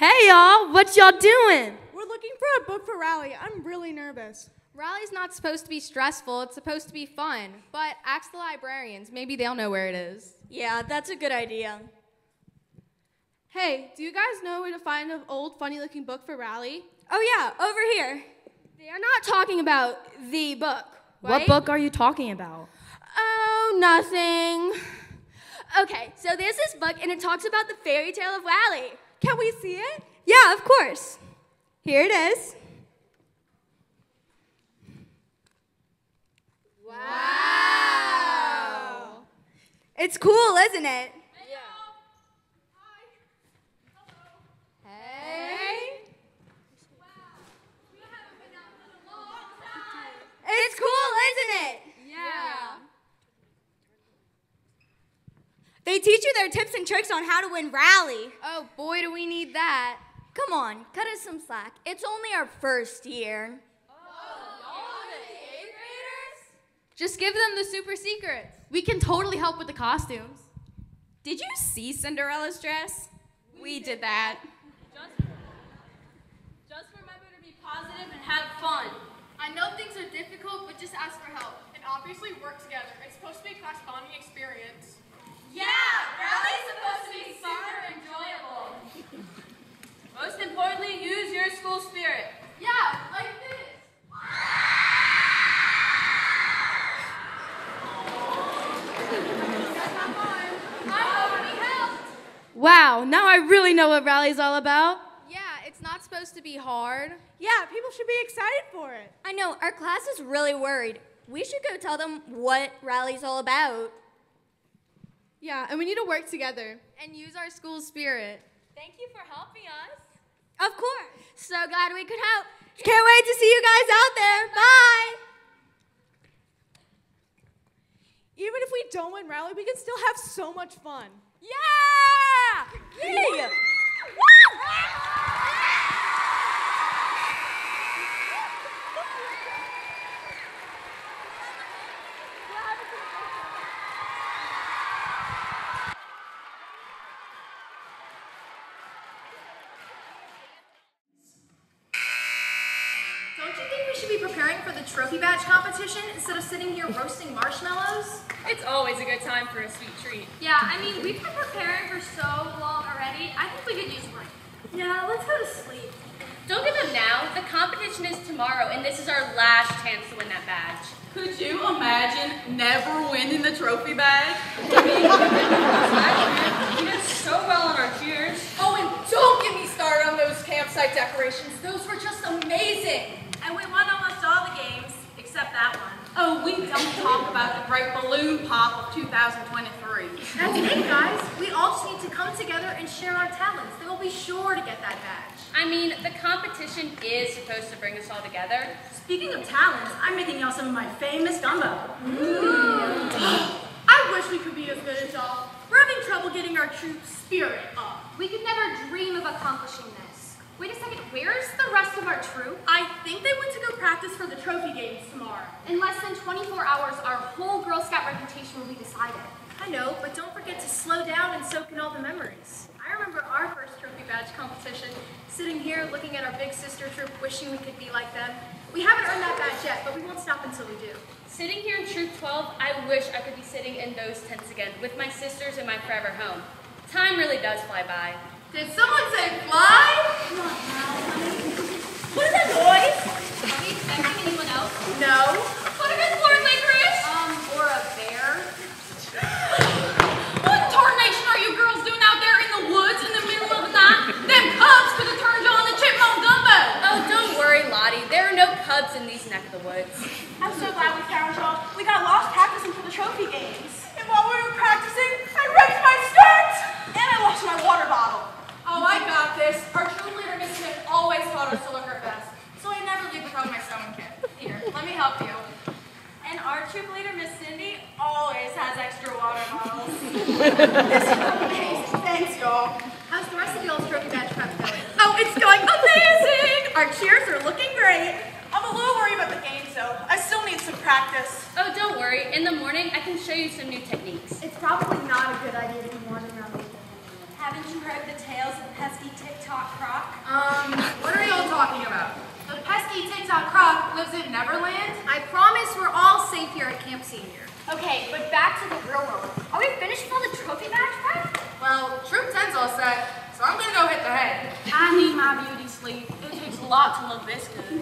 Hey y'all, what y'all doing? We're looking for a book for Rally. I'm really nervous. Rally's not supposed to be stressful, it's supposed to be fun. But ask the librarians, maybe they'll know where it is. Yeah, that's a good idea. Hey, do you guys know where to find an old, funny-looking book for Rally? Oh yeah, over here. They are not talking about the book, What right? book are you talking about? Oh, nothing. Okay, so there's this book, and it talks about the fairy tale of Rally. Can we see it? Yeah, of course. Here it is. Wow. It's cool, isn't it? Hey. It's cool, isn't it? Yeah. They teach you their tips and tricks on how to win Rally. Oh boy, do we need that. Come on, cut us some slack. It's only our first year. Just give them the super secrets. We can totally help with the costumes. Did you see Cinderella's dress? We did that. Just remember to be positive and have fun. I know things are difficult, but just ask for help. And obviously work together. It's supposed to be a class bonding experience. Yeah, Rally's supposed to be super enjoyable. Most importantly, use your school spirit. Yeah, like this. Wow, now I really know what Rally's all about. Yeah, it's not supposed to be hard. Yeah, people should be excited for it. I know, our class is really worried. We should go tell them what Rally's all about. Yeah, and we need to work together. And use our school spirit. Thank you for helping us. Of course. So glad we could help. Can't wait to see you guys out there. Bye. Even if we don't win Rally, we can still have so much fun. Yeah! Yay! Don't you think we should be preparing for the trophy badge competition instead of sitting here roasting marshmallows? It's always a good time for a sweet treat. Yeah, I mean, we've been preparing for so long already. I think we could use a break. Yeah, let's go to sleep. Don't give up now. The competition is tomorrow, and this is our last chance to win that badge. Could you imagine never winning the trophy badge? We did so well on our cheers. Oh, and don't get me started on those campsite decorations. Those were just amazing. And we won almost all the games, except that one. Oh, we don't talk about the great balloon pop of 2023. That's it, guys. We all just need to come together and share our talents. Then we'll be sure to get that badge. I mean, the competition is supposed to bring us all together. Speaking of talents, I'm making y'all some of my famous gumbo. I wish we could be as good as y'all. We're having trouble getting our troop spirit up. We could never dream of accomplishing this. Wait a second, where's the rest of our troop? I think they went to go practice for the trophy games tomorrow. In less than 24 hours, our whole Girl Scout reputation will be decided. I know, but don't forget to slow down and soak in all the memories. I remember our first trophy badge competition, sitting here looking at our big sister troop, wishing we could be like them. We haven't earned that badge yet, but we won't stop until we do. Sitting here in Troop 12, I wish I could be sitting in those tents again with my sisters in my forever home. Time really does fly by. Did someone say fly? What is that noise? Are we expecting anyone else? No. What if it's Lord Licorice? Or a bear? What tarnation are you girls doing out there in the woods in the middle of the night? Them cubs could have turned you on the chipmunk gumbo. Oh, don't worry, Lottie. There are no cubs in these neck of the woods. I'm so glad we found y'all. We got lost practicing for the trophy games. And while we were practicing, I wrecked my skirt! And I lost my water bottle. Oh, I got this. Our troop leader, Miss Smith, always taught us to look our best. So I never leave without my sewing kit. Here, let me help you. And our troop leader, Miss Cindy, always has extra water bottles. This is amazing. Thanks, y'all. How's the rest of y'all's trophy badge prep going? Oh, it's going amazing! Our cheers are looking great. I'm a little worried about the games, though. I still need some practice. Oh, don't worry. In the morning, I can show you some new techniques. It's probably not a good idea to be wandering around. Haven't you heard the tales of pesky TikTok Croc? it Neverland? I promise we're all safe here at Camp Senior. Okay, but back to the real world. Are we finished with all the trophy badge prep? Well, Troop 10's all set, so I'm gonna go hit the head. I need my beauty sleep. It takes a lot to look this good.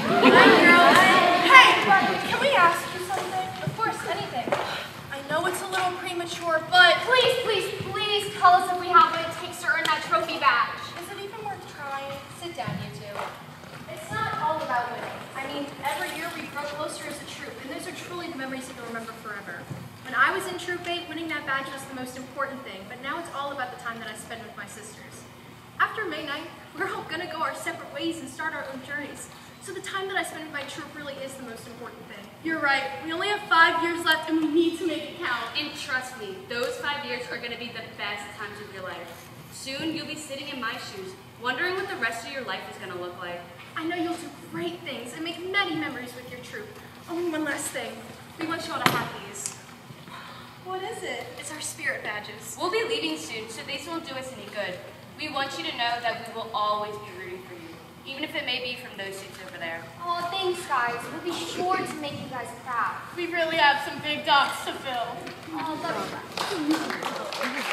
Hey, can we ask you something? Of course, anything. I know it's a little premature, but Please tell us if we have what it takes to earn that trophy badge. is it even worth trying? Sit down, you two. It's not all about winning. I mean, every year we grow closer as a troop, and those are truly the memories that you'll remember forever. When I was in Troop 8, winning that badge was the most important thing, but now it's all about the time that I spend with my sisters. After May 9th, we're all gonna go our separate ways and start our own journeys. So the time that I spend with my troop really is the most important thing. You're right. We only have 5 years left, and we need to make it count. And trust me, those 5 years are going to be the best times of your life. Soon you'll be sitting in my shoes, wondering what the rest of your life is going to look like. I know you'll do great things and make many memories with your troop. Only one last thing. We want you all to have these. What is it? It's our spirit badges. We'll be leaving soon, so these won't do us any good. We want you to know that we will always be rooting for you, even if it may be from those seats over there. Oh, thanks, guys. We'll be sure to make you guys proud. We really have some big dogs to fill. Oh, love you.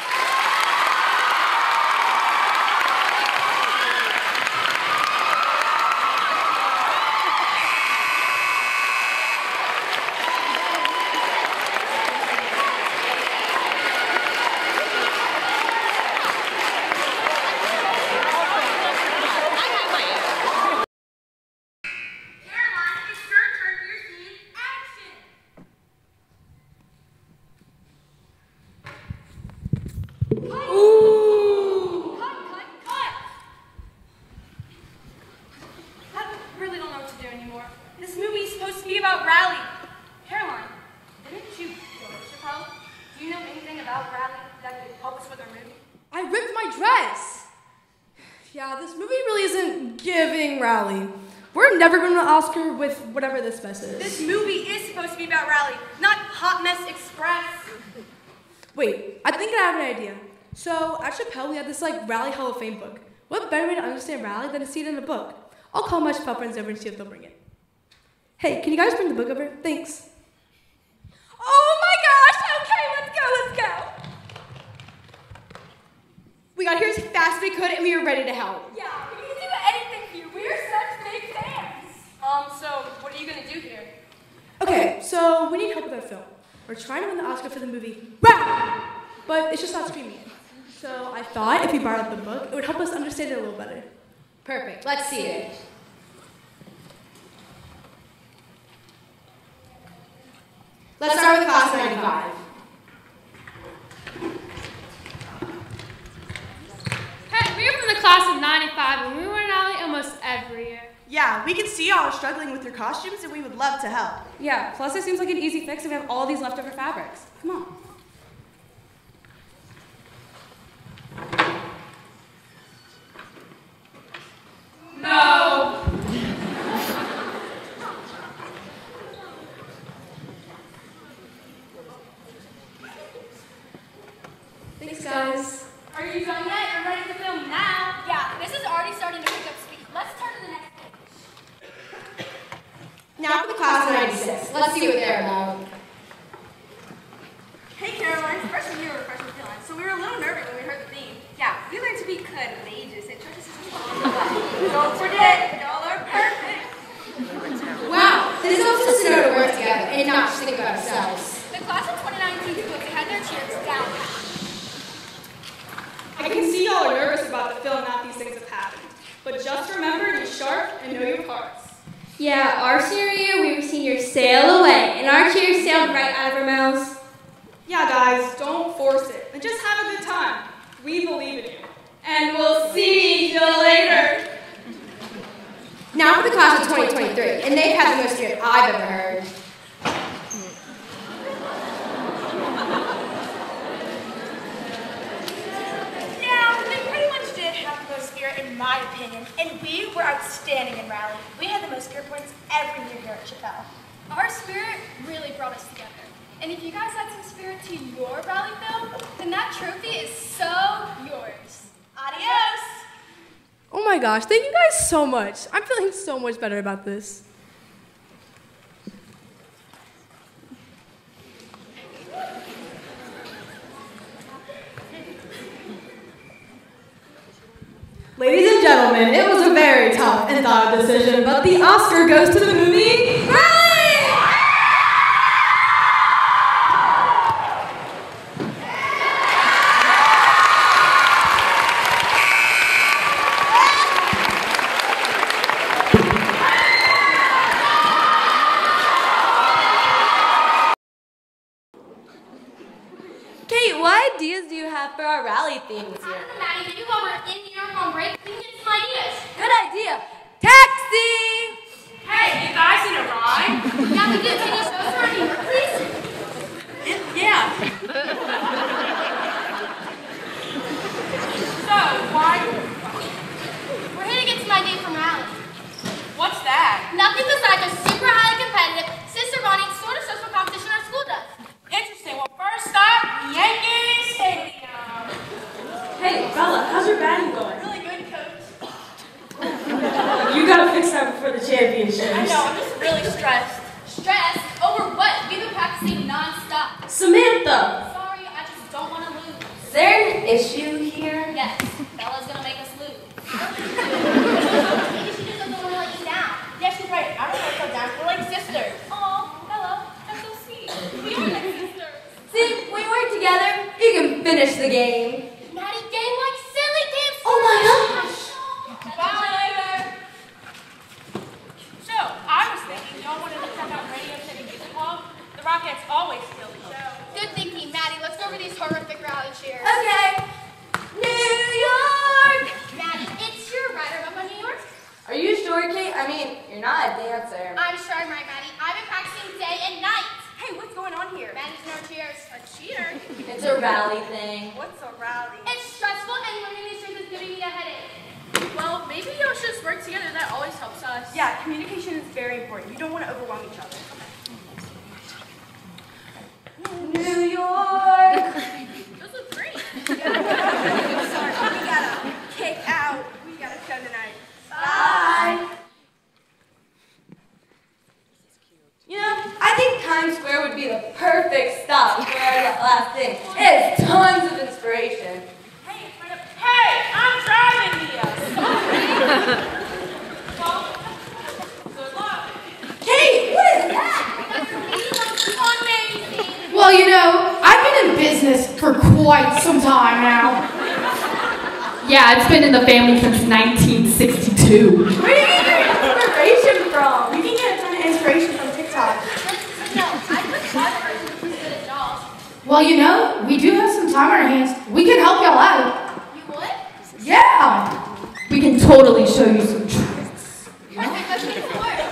This movie is supposed to be about Rally. Caroline, didn't you go to Chicago? Do you know anything about Rally that could help us with our movie? I ripped my dress. Yeah, this movie really isn't giving Rally. We're never going to Oscar with whatever this mess is. This movie is supposed to be about Rally, not Hot Mess Express. Wait, I think I have an idea. So at Chappelle, we had this Rally Hall of Fame book. What better way to understand Rally than to see it in a book? I'll call my Chappelle friends over and see if they'll bring it. Hey, can you guys bring the book over? Thanks. Oh my gosh! Okay, let's go. We got here as fast as we could, and we were ready to help. Yeah, we can do anything for you. We are such big fans. So what are you gonna do here? Okay, so we need help with our film. We're trying to win the Oscar for the movie Rally, but it's just not screaming it. So I thought if we borrowed the book, it would help us understand it a little better. Perfect. Let's see it. Let's start with class of 95. Hey, we are from the class of 95, and we were in Rally almost every year. Yeah, we can see y'all are struggling with your costumes, and we would love to help. Yeah, plus it seems like an easy fix if we have all these leftover fabrics. Come on. No. Thanks, guys. Are you done yet? I'm ready to film now. Yeah, this is already starting to pick up speed. Let's turn to the next page. Now for the class of 96. Let's see what they're about. Hey, Caroline. Freshman year we're freshman feeling, so we were a little nervous when we heard the theme. Yeah, we learned to be courageous and trust us. Don't forget, y'all are perfect. Wow, this helps us to know to work together and not just think about ourselves. The class of 2019 folks had their cheers down. I can see y'all are nervous about the film now these things have happened. But just remember to be sharp and know your parts. Yeah, our senior year, we were seniors sail away, and our cheers sailed right out of our mouths. Yeah, guys, don't force it. And just have a good time. We believe in you. And we'll see you later. Now for the class of 2023, and they've had the most year I've ever heard. Yeah, they pretty much did have the most spirit in my opinion, and we were outstanding in Rally. We had the most spirit points every year here at Chappelle. Our spirit really brought us together. And if you guys add some spirit to your Rally film, then that trophy is so yours. Adios! Oh my gosh, thank you guys so much. I'm feeling so much better about this. Ladies and gentlemen, it was a very tough and thought-out decision, but the Oscar goes to the movie Rally! Kate, what ideas do you have for our rally theme this year? Maddie, did you go over in New York on break? We can get some ideas. Good idea. Taxi! Hey, you guys in a ride? Yeah, we do. Can you show us around New York, please? Yeah. So, why? We're here to get some ideas from Rally. What's that? Nothing besides a super highly competitive, Sister Bonnie sort of social competition our school does. Interesting. Well, first stop, Yankee Stadium. Hey, Bella, how's your batting going? Really good, coach. You gotta fix that before the championships. I know, I'm just really stressed. Stress? Over what? We've been practicing non-stop. Samantha! Sorry, I just don't want to lose. Is there an issue here? Yes, Bella's gonna make us lose. Maybe she just doesn't want to let you down. Yeah, she's right. I don't want to go down. We're like sisters. Aw, Bella, that's so sweet. We are like sisters. See, when we work together, you can finish the game. Maddie, game like silly games. Oh my gosh! Bye later. So, I was thinking y'all wanted to check out Radio City Music Hall. The Rockettes always steal the show. Good thinking, Maddie. Let's go over these horrific rally cheers. Okay. New York! Maddie, it's your rider up on New York. Are you sure, Kate? I mean, you're not a dancer. I'm sure I'm right, Maddie. I've been practicing day and night. Hey, what's going on here? Maddie's no cheers. A cheer? It's a rally thing. What's a rally? It's stressful and learning these things is giving me a headache. Well, maybe y'all should just work together. That always helps us. Yeah, communication is very important. You don't want to overwhelm each other. New York! Those look great. Sorry, we gotta kick out. We got a show tonight. Bye! You know, I think Times Square would be the perfect stop for our last thing. It has tons of inspiration. Hey, I'm driving here. Well, good luck. Kate, what is that? Amazing. Well, you know, I've been in business for quite some time now. Yeah, it's been in the family since 1962. Where do you get your inspiration from? You can get a ton of inspiration from TikTok. No, I put water into who's good at dolls. Well, you know, we do have some time on our hands. We can help y'all out. You would? Yeah! We can totally show you some tricks. Perfect, let's get to work.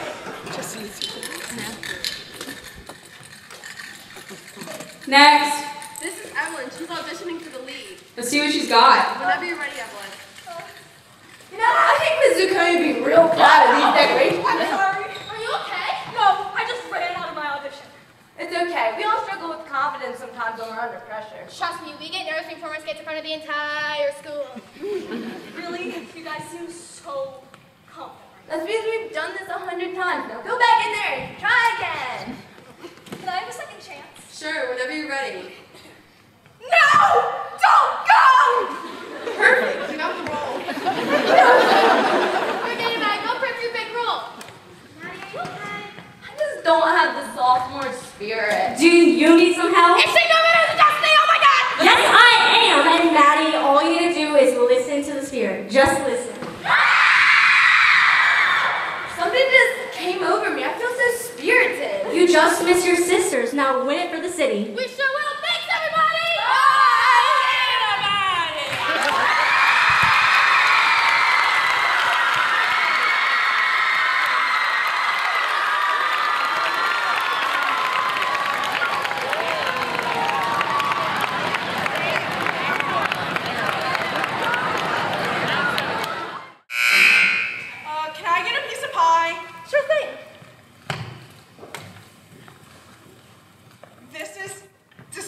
Next. This is Evelyn. She's auditioning for the lead. Let's see what she's got. Whenever you're ready, Evelyn. You know, I think Ms. Zucconi would be real proud of these decorations. I'm sorry. Are you okay? No, I just ran out of my audition. It's okay. We all struggle with confidence sometimes when we're under pressure. Trust me, we get nervous before us get in front of the entire school. Really? You guys seem so confident. That's because we've done this 100 times. Now go back in there and try again. Can I have a second chance? Sure, whenever you're ready. No! Don't go! Perfect. You got the role. Forget about it. Go for your big role. Maddie, are you okay? I just don't have the sophomore spirit. Do you need some help? It's the moment of the destiny! Oh my god! Yes, I am! And Maddie, all you need to do is listen to the spirit. Just listen. Something just came over me. I feel so spirited. You just missed your sisters. Now win it for the city. We sure will. Thanks, everybody! Can I get a piece of pie? Sure thing. This is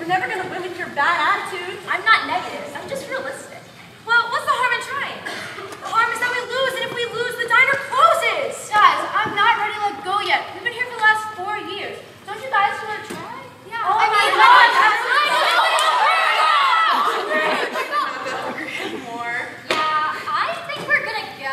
never going to win with your bad attitude. I'm not negative. I'm just realistic. Well, what's the harm in trying? The harm is that we lose, and if we lose, the diner closes. Guys, I'm not ready to let go yet. We've been here for the last 4 years. Don't you guys want to try? Yeah. Oh my God, that's More. Yeah, I think we're gonna go.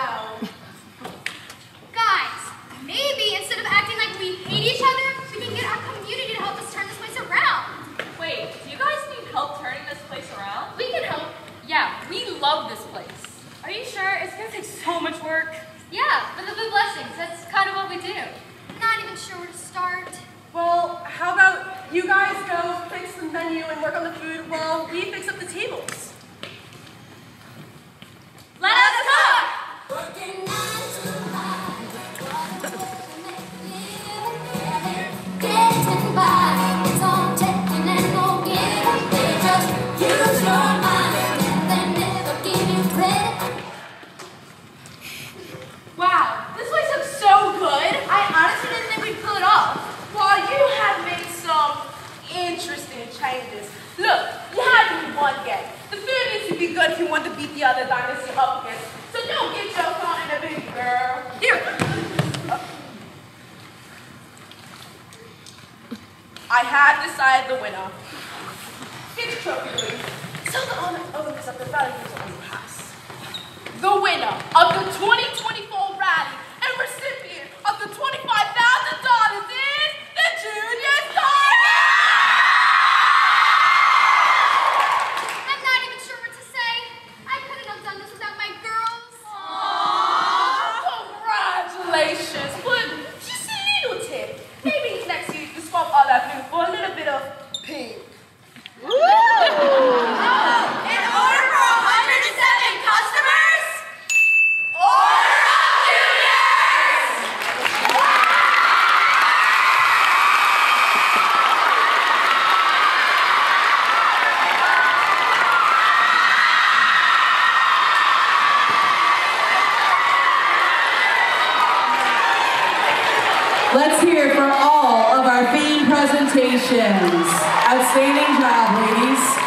Guys, maybe instead of acting like we hate each other, we can get our community to help us turn this place around. Wait, do you guys need help turning this place around? We can help. Yeah, we love this place. Are you sure? It's gonna take so much work. Yeah, but the blessings, that's kind of what we do. I'm not even sure where to start. Well, how about you guys go fix the menu and work on the food while we fix up the tables? Let us cook! Wow, this place looks so good. I honestly didn't think we'd pull it off. Well, you have made some interesting changes. Look, you had me one game. The food needs to be good if you want to beat the other dynasty up against. So don't get your phone in the baby girl. Here. I have decided the winner. Get your trophy, please. Tell the Olympics up the rally on the pass. The winner of the 2024 rally and recipient of the $25,000 is the Junior Star! I'm not even sure what to say. I couldn't have done this without my girls. Congratulations! But just a little tip. Maybe next year you can swap all that blue for a little bit of pink. In order for 107 customers, order of juniors! Let's hear it for all of our theme presentations. Outstanding job, ladies.